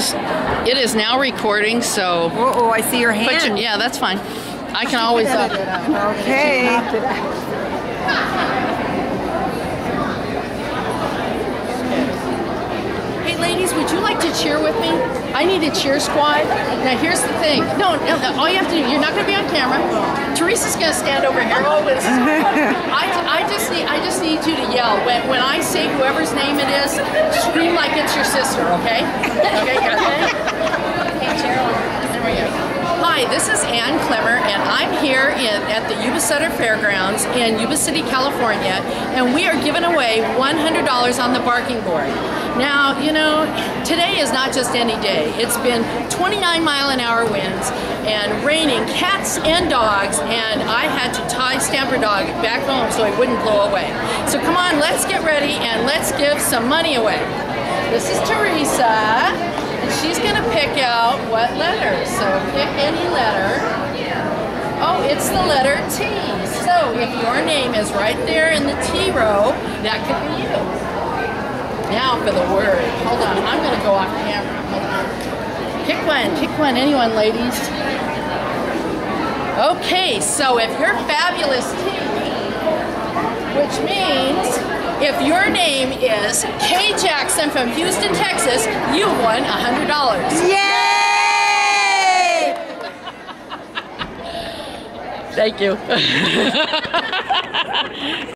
It is now recording, so... Oh, I see your hand. Yeah, that's fine. I can always... Okay. Hey, ladies, would you like to cheer with me? I need a cheer squad. Now, here's the thing. No, all you have to do, you're not going to be on camera. Teresa's going to stand over here. Oh, this is I just need you to yell. When I say whoever's name it is, scream like it's your sister, okay? Okay, got it? Okay, Cheryl. There we go. Hi, this is Ann Clemmer, and I'm here at the Yuba Sutter Fairgrounds in Yuba City, California, and we are giving away $100 on the barking board. Now, you know, today is not just any day. It's been 29-mile-an-hour winds and raining cats and dogs, and I had to tie Stamper Dog back home so it wouldn't blow away. So come on, let's get ready and let's give some money away. This is Teresa. And she's going to pick out what letter. So pick any letter. Oh, it's the letter T. So if your name is right there in the T row, that could be you. Now for the word. Hold on, I'm going to go off camera. Hold on. Pick one, anyone, ladies. Okay, so if you're fabulous T, which means if your name is Kay Jackson from Houston, Texas, you won $100. Yay! Thank you.